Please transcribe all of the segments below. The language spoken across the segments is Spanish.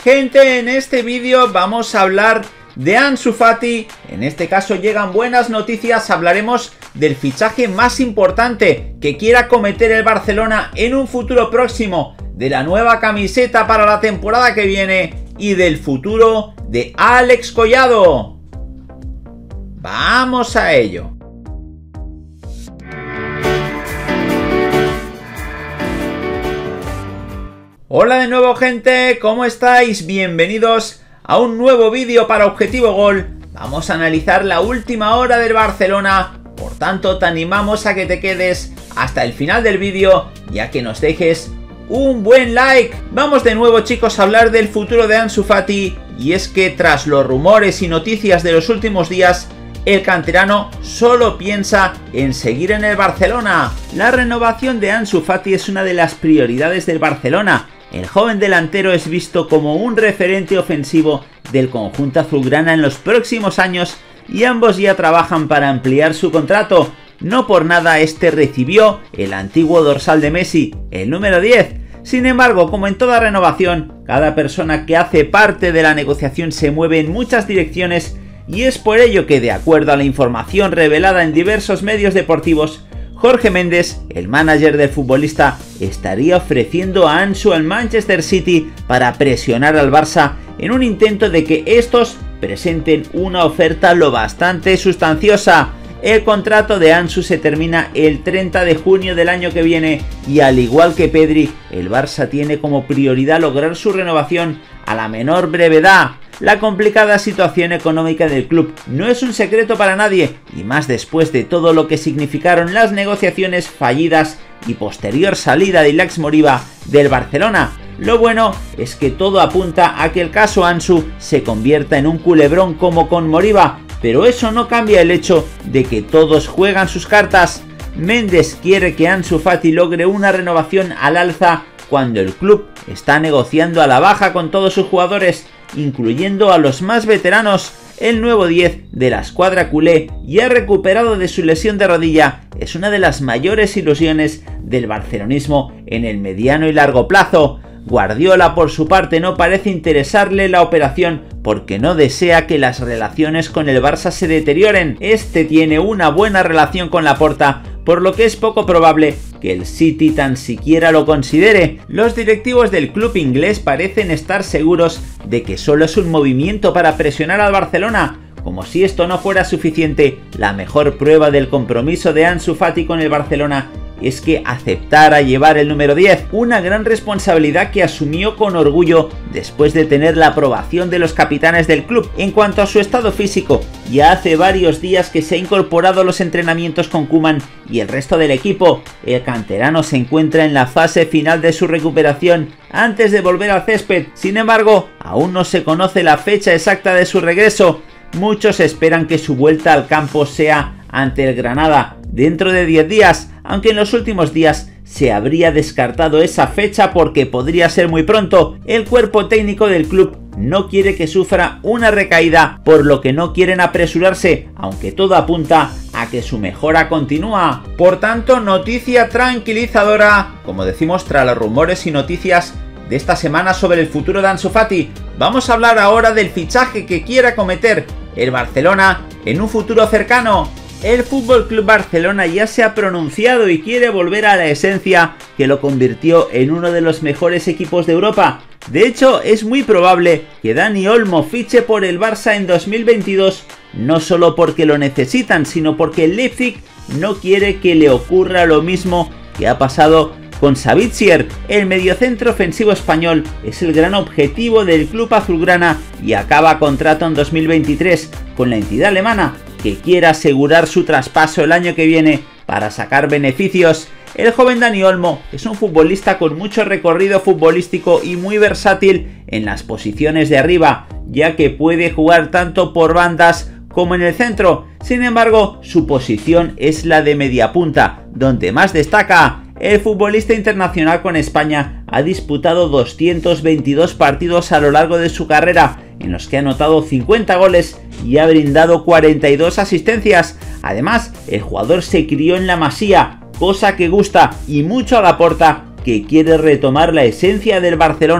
Gente, en este vídeo vamos a hablar de Ansu Fati. En este caso llegan buenas noticias, hablaremos del fichaje más importante que quiera cometer el Barcelona en un futuro próximo, de la nueva camiseta para la temporada que viene y del futuro de Alex Collado. ¡Vamos a ello! Hola de nuevo, gente, ¿cómo estáis? Bienvenidos a un nuevo vídeo para Objetivo Gol. Vamos a analizar la última hora del Barcelona, por tanto te animamos a que te quedes hasta el final del vídeo y a que nos dejes un buen like. Vamos de nuevo, chicos, a hablar del futuro de Ansu Fati, y es que tras los rumores y noticias de los últimos días, el canterano solo piensa en seguir en el Barcelona. La renovación de Ansu Fati es una de las prioridades del Barcelona. El joven delantero es visto como un referente ofensivo del conjunto azulgrana en los próximos años y ambos ya trabajan para ampliar su contrato. No por nada este recibió el antiguo dorsal de Messi, el número 10. Sin embargo, como en toda renovación, cada persona que hace parte de la negociación se mueve en muchas direcciones, y es por ello que, de acuerdo a la información revelada en diversos medios deportivos, Jorge Méndez, el manager del futbolista, estaría ofreciendo a Ansu al Manchester City para presionar al Barça en un intento de que estos presenten una oferta lo bastante sustanciosa. El contrato de Ansu se termina el 30 de junio del año que viene y, al igual que Pedri, el Barça tiene como prioridad lograr su renovación a la menor brevedad. La complicada situación económica del club no es un secreto para nadie, y más después de todo lo que significaron las negociaciones fallidas y posterior salida de Ilaix Moriba del Barcelona. Lo bueno es que todo apunta a que el caso Ansu se convierta en un culebrón como con Moriba, pero eso no cambia el hecho de que todos juegan sus cartas. Méndez quiere que Ansu Fati logre una renovación al alza cuando el club está negociando a la baja con todos sus jugadores, incluyendo a los más veteranos. El nuevo 10 de la escuadra culé, ya recuperado de su lesión de rodilla, es una de las mayores ilusiones del barcelonismo en el mediano y largo plazo. Guardiola, por su parte, no parece interesarle la operación porque no desea que las relaciones con el Barça se deterioren. Este tiene una buena relación con Laporta, por lo que es poco probable que el City tan siquiera lo considere. Los directivos del club inglés parecen estar seguros de que solo es un movimiento para presionar al Barcelona. Como si esto no fuera suficiente, la mejor prueba del compromiso de Ansu Fati con el Barcelona es que aceptara llevar el número 10, una gran responsabilidad que asumió con orgullo después de tener la aprobación de los capitanes del club. En cuanto a su estado físico, ya hace varios días que se ha incorporado a los entrenamientos con Koeman y el resto del equipo. El canterano se encuentra en la fase final de su recuperación antes de volver al césped. Sin embargo, aún no se conoce la fecha exacta de su regreso. Muchos esperan que su vuelta al campo sea ante el Granada dentro de 10 días, aunque en los últimos días se habría descartado esa fecha porque podría ser muy pronto. El cuerpo técnico del club no quiere que sufra una recaída, por lo que no quieren apresurarse, aunque todo apunta a que su mejora continúa. Por tanto, noticia tranquilizadora, como decimos, tras los rumores y noticias de esta semana sobre el futuro de Ansu Fati. Vamos a hablar ahora del fichaje que quiera cometer el Barcelona en un futuro cercano. El FC Barcelona ya se ha pronunciado y quiere volver a la esencia que lo convirtió en uno de los mejores equipos de Europa. De hecho, es muy probable que Dani Olmo fiche por el Barça en 2022, no solo porque lo necesitan, sino porque el Leipzig no quiere que le ocurra lo mismo que ha pasado con Sabitzer. El mediocentro ofensivo español es el gran objetivo del club azulgrana y acaba contrato en 2023 con la entidad alemana, que quiere asegurar su traspaso el año que viene para sacar beneficios. El joven Dani Olmo es un futbolista con mucho recorrido futbolístico y muy versátil en las posiciones de arriba, ya que puede jugar tanto por bandas como en el centro. Sin embargo, su posición es la de mediapunta, donde más destaca. El futbolista internacional con España ha disputado 222 partidos a lo largo de su carrera, en los que ha anotado 50 goles y ha brindado 42 asistencias. Además, el jugador se crió en la Masía, cosa que gusta y mucho a Laporta, que quiere retomar la esencia del Barcelona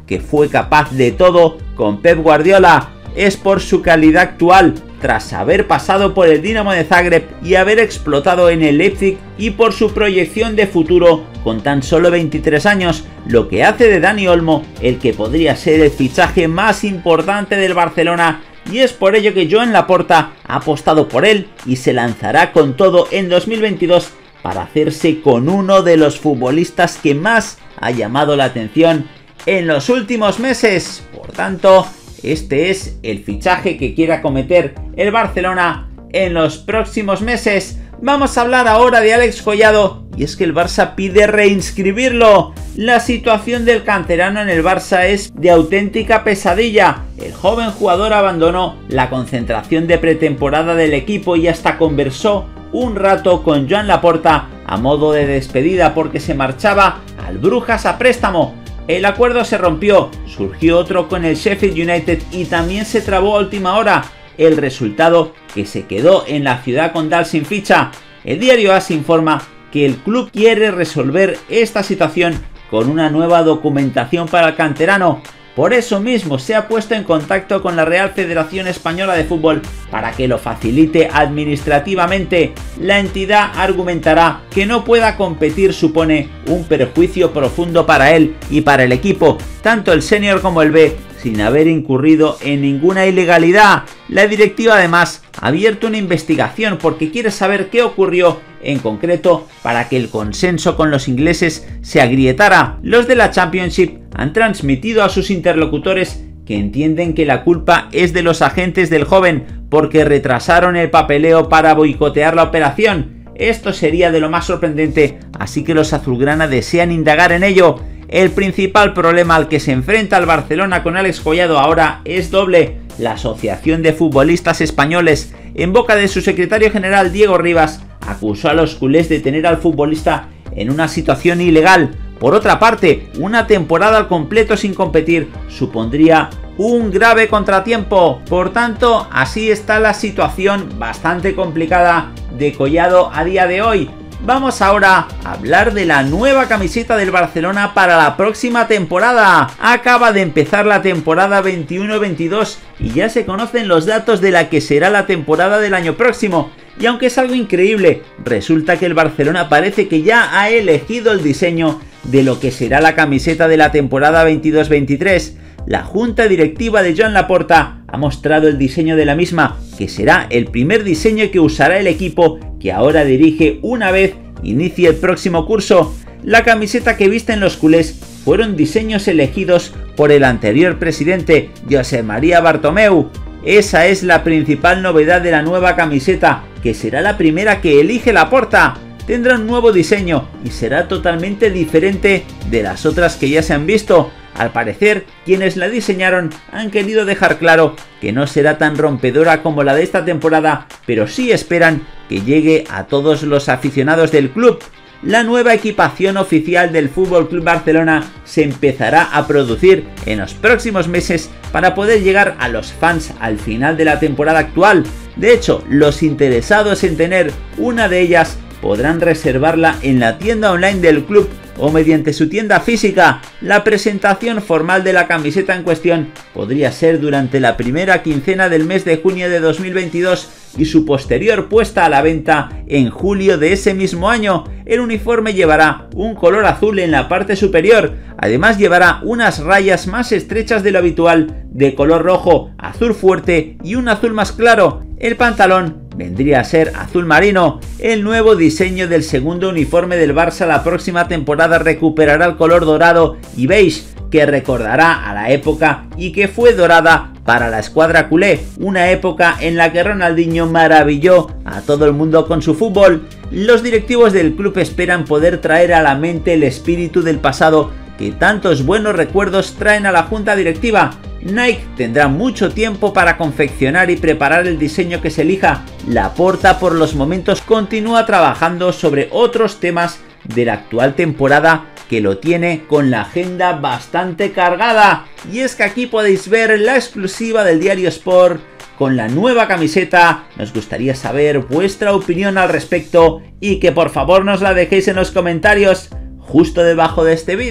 que fue capaz de todo con Pep Guardiola. Es por su calidad actual, tras haber pasado por el Dinamo de Zagreb y haber explotado en el Leipzig, y por su proyección de futuro con tan solo 23 años, lo que hace de Dani Olmo el que podría ser el fichaje más importante del Barcelona, y es por ello que Joan Laporta ha apostado por él y se lanzará con todo en 2022 para hacerse con uno de los futbolistas que más ha llamado la atención en los últimos meses. Por tanto, este es el fichaje que quiere acometer el Barcelona en los próximos meses. Vamos a hablar ahora de Alex Collado, y es que el Barça pide reinscribirlo. La situación del canterano en el Barça es de auténtica pesadilla. El joven jugador abandonó la concentración de pretemporada del equipo y hasta conversó un rato con Joan Laporta a modo de despedida porque se marchaba al Brujas a préstamo. El acuerdo se rompió, surgió otro con el Sheffield United y también se trabó a última hora. El resultado, que se quedó en la ciudad condal sin ficha. El diario AS informa que el club quiere resolver esta situación con una nueva documentación para el canterano. Por eso mismo se ha puesto en contacto con la Real Federación Española de Fútbol para que lo facilite administrativamente. La entidad argumentará que no pueda competir supone un perjuicio profundo para él y para el equipo, tanto el senior como el B, sin haber incurrido en ninguna ilegalidad. La directiva además ha abierto una investigación porque quiere saber qué ocurrió en concreto para que el consenso con los ingleses se agrietara. Los de la Championship han transmitido a sus interlocutores que entienden que la culpa es de los agentes del joven porque retrasaron el papeleo para boicotear la operación. Esto sería de lo más sorprendente, así que los azulgrana desean indagar en ello. El principal problema al que se enfrenta el Barcelona con Alex Collado ahora es doble. La Asociación de Futbolistas Españoles, en boca de su secretario general Diego Rivas, acusó a los culés de tener al futbolista en una situación ilegal. Por otra parte, una temporada al completo sin competir supondría un grave contratiempo. Por tanto, así está la situación bastante complicada de Collado a día de hoy. Vamos ahora a hablar de la nueva camiseta del Barcelona para la próxima temporada. Acaba de empezar la temporada 21-22 y ya se conocen los datos de la que será la temporada del año próximo. Y aunque es algo increíble, resulta que el Barcelona parece que ya ha elegido el diseño de lo que será la camiseta de la temporada 22-23. La junta directiva de Joan Laporta ha mostrado el diseño de la misma, que será el primer diseño que usará el equipo que ahora dirige una vez inicie el próximo curso. La camiseta que visten los culés fueron diseños elegidos por el anterior presidente, José María Bartomeu. Esa es la principal novedad de la nueva camiseta, que será la primera que elige Laporta. Tendrá un nuevo diseño y será totalmente diferente de las otras que ya se han visto. Al parecer, quienes la diseñaron han querido dejar claro que no será tan rompedora como la de esta temporada, pero sí esperan que llegue a todos los aficionados del club. La nueva equipación oficial del FC Barcelona se empezará a producir en los próximos meses para poder llegar a los fans al final de la temporada actual. De hecho, los interesados en tener una de ellas podrán reservarla en la tienda online del club o mediante su tienda física. La presentación formal de la camiseta en cuestión podría ser durante la primera quincena del mes de junio de 2022 y su posterior puesta a la venta en julio de ese mismo año. El uniforme llevará un color azul en la parte superior, además llevará unas rayas más estrechas de lo habitual de color rojo, azul fuerte y un azul más claro. El pantalón vendría a ser azul marino. El nuevo diseño del segundo uniforme del Barça la próxima temporada recuperará el color dorado y beige, que recordará a la época y que fue dorada para la escuadra culé, una época en la que Ronaldinho maravilló a todo el mundo con su fútbol. Los directivos del club esperan poder traer a la mente el espíritu del pasado que tantos buenos recuerdos traen a la junta directiva. Nike tendrá mucho tiempo para confeccionar y preparar el diseño que se elija. Laporta por los momentos continúa trabajando sobre otros temas de la actual temporada que lo tiene con la agenda bastante cargada. Y es que aquí podéis ver la exclusiva del diario Sport con la nueva camiseta. Nos gustaría saber vuestra opinión al respecto y que por favor nos la dejéis en los comentarios justo debajo de este vídeo.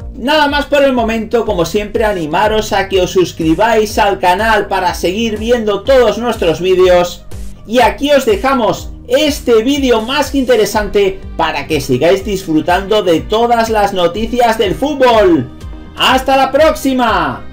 Nada más por el momento, como siempre animaros a que os suscribáis al canal para seguir viendo todos nuestros vídeos. Y aquí os dejamos este vídeo más que interesante para que sigáis disfrutando de todas las noticias del fútbol. ¡Hasta la próxima!